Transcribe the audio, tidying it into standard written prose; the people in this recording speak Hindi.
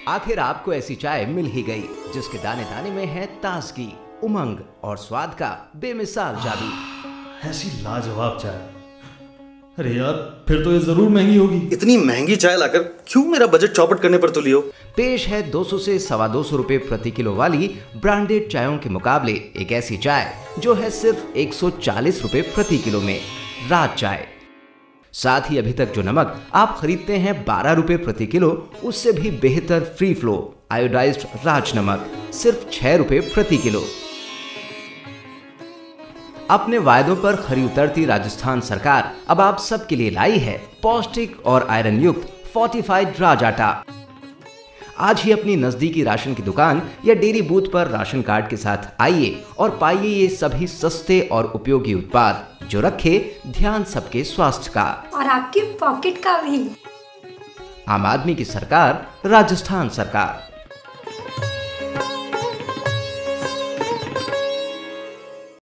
आखिर आपको ऐसी चाय मिल ही गई जिसके दाने दाने में है ताजगी, उमंग और स्वाद का बेमिसाल जादू। ऐसी लाजवाब चाय। अरे यार, फिर तो ये जरूर महंगी होगी। इतनी महंगी चाय लाकर क्यों मेरा बजट चौपट करने पर तुली हो। पेश है 200 से 225 रुपए प्रति किलो वाली ब्रांडेड चायों के मुकाबले एक ऐसी चाय जो है सिर्फ 140 रुपए प्रति किलो में, राज चाय। साथ ही अभी तक जो नमक आप खरीदते हैं 12 रुपए प्रति किलो, उससे भी बेहतर फ्री फ्लो आयोडाइज्ड राज नमक सिर्फ 6 रुपए प्रति किलो। अपने वायदों पर खरी उतरती राजस्थान सरकार अब आप सबके लिए लाई है पौष्टिक और आयरन युक्त फोर्टिफाइड राज आटा। आज ही अपनी नजदीकी राशन की दुकान या डेयरी बूथ पर राशन कार्ड के साथ आइए और पाइए ये सभी सस्ते और उपयोगी उत्पाद जो रखे ध्यान सबके स्वास्थ्य का और आपकी पॉकेट का भी। आम आदमी की सरकार, राजस्थान सरकार।